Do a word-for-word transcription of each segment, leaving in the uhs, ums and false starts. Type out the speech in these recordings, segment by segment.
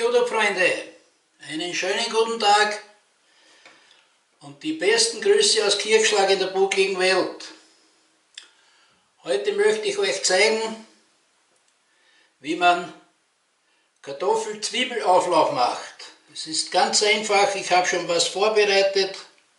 YouTube-Freunde, einen schönen guten Tag und die besten Grüße aus Kirchschlag in der buckligen Welt. Heute möchte ich euch zeigen, wie man Kartoffel-Zwiebelauflauf macht. Es ist ganz einfach, ich habe schon was vorbereitet.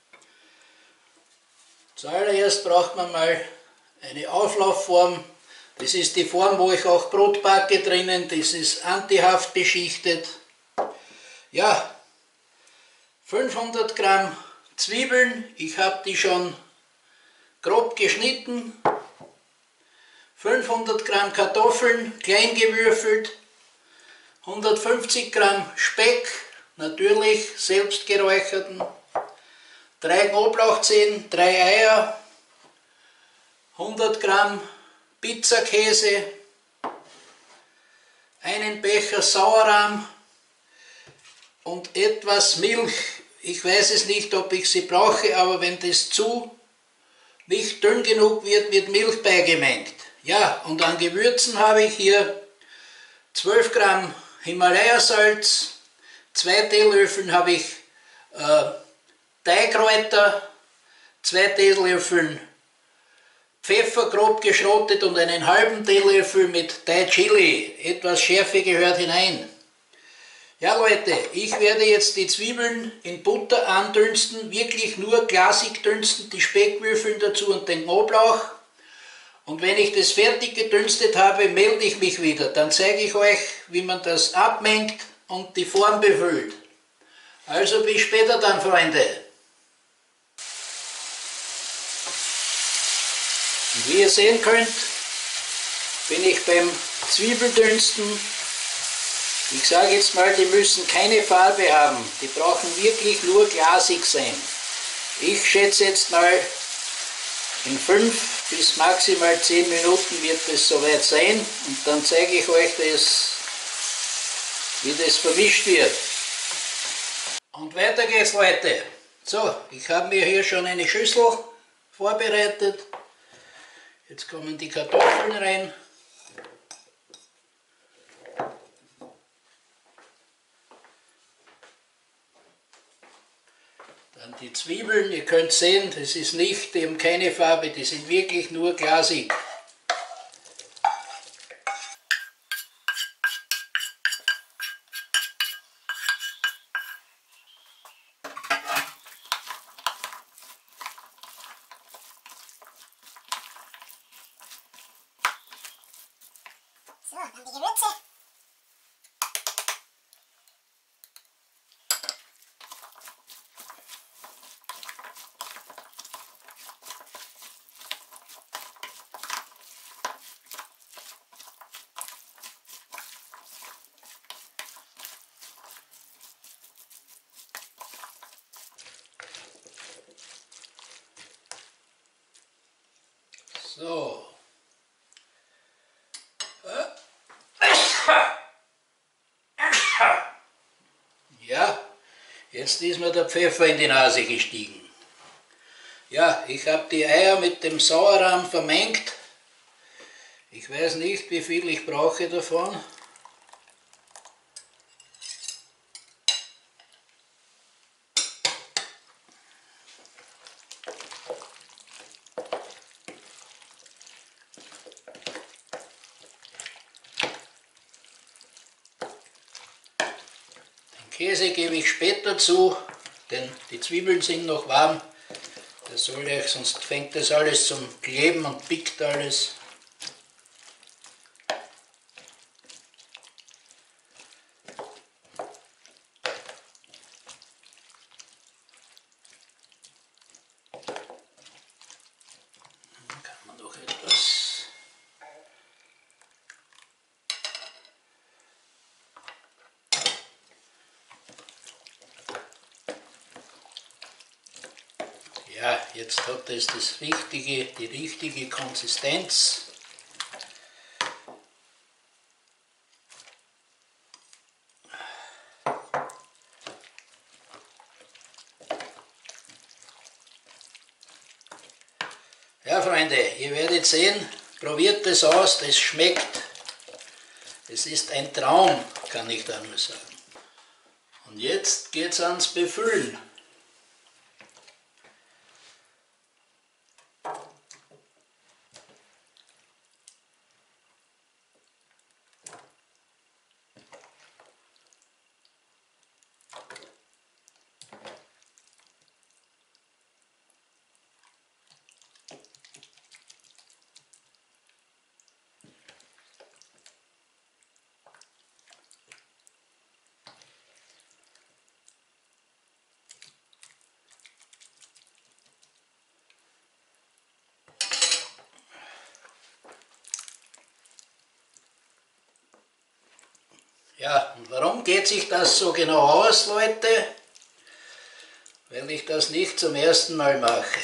Zuallererst braucht man mal eine Auflaufform. Das ist die Form, wo ich auch Brot backe drinnen. Das ist antihaft beschichtet. Ja, fünfhundert Gramm Zwiebeln. Ich habe die schon grob geschnitten. fünfhundert Gramm Kartoffeln, klein gewürfelt. hundertfünfzig Gramm Speck, natürlich selbst geräucherten. drei Knoblauchzehen, drei Eier. hundert Gramm Pizzakäse, einen Becher Sauerrahm und etwas Milch. Ich weiß es nicht, ob ich sie brauche, aber wenn das zu nicht dünn genug wird, wird Milch beigemengt. Ja, und an Gewürzen habe ich hier zwölf Gramm Himalaya-Salz, zwei Teelöffel habe ich äh, Thai-Kräuter, zwei Teelöffel Pfeffer grob geschrottet und einen halben Teelöffel mit Thai Chili. Etwas Schärfe gehört hinein. Ja Leute, ich werde jetzt die Zwiebeln in Butter andünsten, wirklich nur glasig dünsten, die Speckwürfel dazu und den Knoblauch. Und wenn ich das fertig gedünstet habe, melde ich mich wieder. Dann zeige ich euch, wie man das abmengt und die Form befüllt. Also bis später dann, Freunde. Und wie ihr sehen könnt, bin ich beim Zwiebeldünsten. Ich sage jetzt mal, die müssen keine Farbe haben. Die brauchen wirklich nur glasig sein. Ich schätze jetzt mal, in fünf bis maximal zehn Minuten wird es soweit sein. Und dann zeige ich euch das, wie das vermischt wird. Und weiter geht's, Leute. So, ich habe mir hier schon eine Schüssel vorbereitet. Jetzt kommen die Kartoffeln rein. Dann die Zwiebeln, ihr könnt sehen, das ist nicht, die haben keine Farbe, die sind wirklich nur glasig. So, dann die Gewürze. So. Ja, jetzt ist mir der Pfeffer in die Nase gestiegen. Ja, ich habe die Eier mit dem Sauerrahm vermengt. Ich weiß nicht, wie viel ich brauche davon. Käse gebe ich später zu, denn die Zwiebeln sind noch warm. Das soll ja, sonst fängt das alles zum Kleben und pickt alles. Dann kann man noch etwas. Ja, jetzt hat es das richtige, die richtige Konsistenz. Ja, Freunde, ihr werdet sehen, probiert es aus, das schmeckt. Es ist ein Traum, kann ich da nur sagen. Und jetzt geht es ans Befüllen. Ja, und warum geht sich das so genau aus, Leute? Weil ich das nicht zum ersten Mal mache.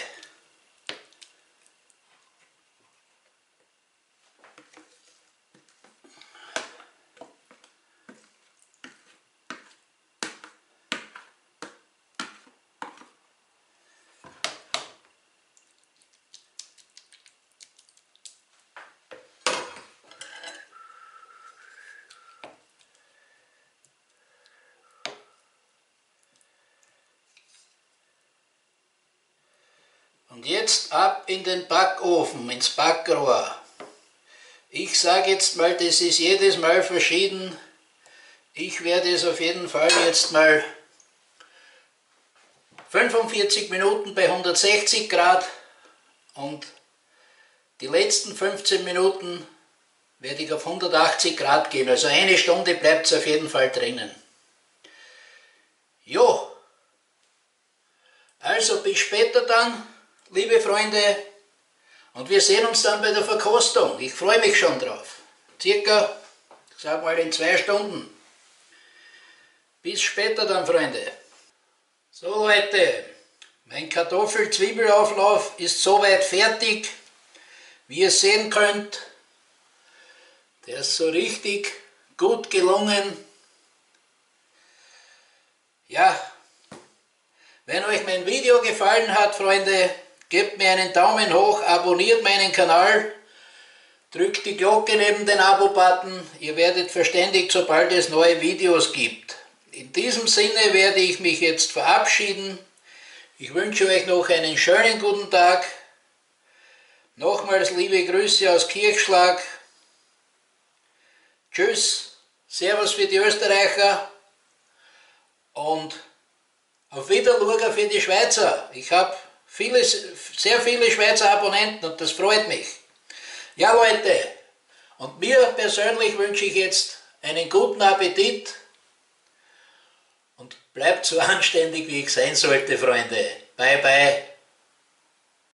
Und jetzt ab in den Backofen, ins Backrohr. Ich sage jetzt mal, das ist jedes Mal verschieden. Ich werde es auf jeden Fall jetzt mal fünfundvierzig Minuten bei hundertsechzig Grad und die letzten fünfzehn Minuten werde ich auf hundertachtzig Grad gehen. Also eine Stunde bleibt es auf jeden Fall drinnen. Jo, also bis später dann, liebe Freunde, und wir sehen uns dann bei der Verkostung. Ich freue mich schon drauf. Circa, ich sag mal, in zwei Stunden. Bis später dann, Freunde. So Leute, mein Kartoffel-Zwiebelauflauf ist soweit fertig. Wie ihr sehen könnt, der ist so richtig gut gelungen. Ja, wenn euch mein Video gefallen hat, Freunde, gebt mir einen Daumen hoch, abonniert meinen Kanal, drückt die Glocke neben den Abo-Button, ihr werdet verständigt, sobald es neue Videos gibt. In diesem Sinne werde ich mich jetzt verabschieden. Ich wünsche euch noch einen schönen guten Tag. Nochmals liebe Grüße aus Kirchschlag. Tschüss, Servus für die Österreicher und auf Wiedersehen für die Schweizer. Ich habe viele, sehr viele Schweizer Abonnenten und das freut mich. Ja Leute, und mir persönlich wünsche ich jetzt einen guten Appetit und bleibt so anständig, wie ich sein sollte, Freunde. Bye bye.